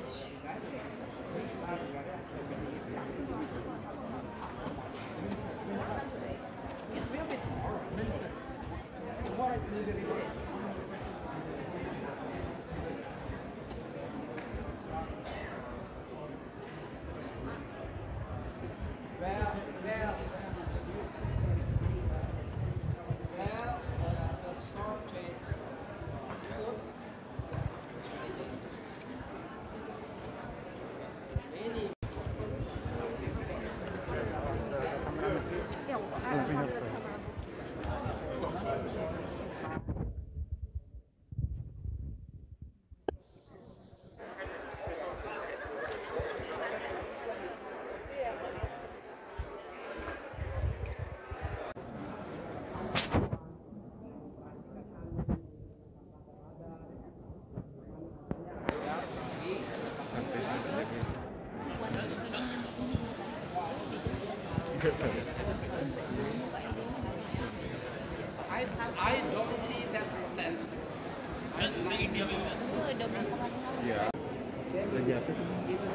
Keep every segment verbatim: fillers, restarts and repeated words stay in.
I I don't see that that. Se India में Iya. Lagi apa sih?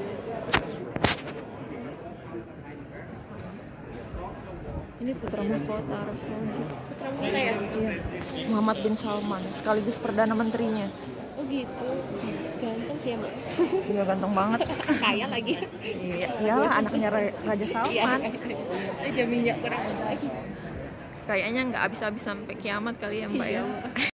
Ini putra mahkota Arab Saudi. Putra mahkota ya? Iya. Muhammad bin Salman sekaligus perdana menterinya. Oh gitu. Ganteng sih ya Mbak. Iya ganteng banget. Kaya lagi. Iya, iyalah anaknya Raja Salman. Aja minyak kurang lagi. Kayaknya nggak habis-habis sampai kiamat kali ya Mbak ya.